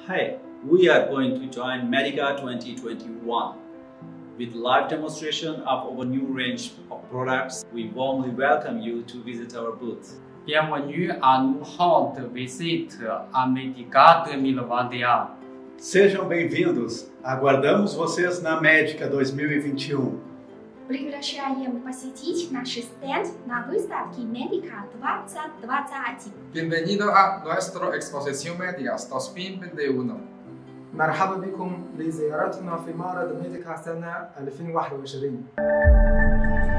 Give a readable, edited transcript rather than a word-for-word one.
Hi, we are going to join MEDICA 2021 with live demonstration of our new range of products. We warmly welcome you to visit our booth. Bienvenue à nos hall de visite à MEDICA 2021. Sejam bem-vindos! Aguardamos vocês na MEDICA 2021. Приглашаем посетить наш стенд на выставке MEDICA 2021. Bienvenido a nuestra exposición médica 2021. مرحبا بكم لزيارتنا في معرض ميديكا سنة 2021.